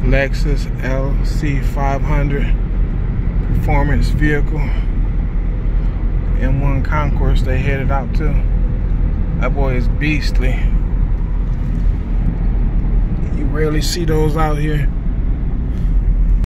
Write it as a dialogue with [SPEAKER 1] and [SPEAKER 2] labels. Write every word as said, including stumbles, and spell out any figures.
[SPEAKER 1] Lexus L C five hundred performance vehicle. M one Concourse they headed out to. That boy is beastly. You rarely see those out here.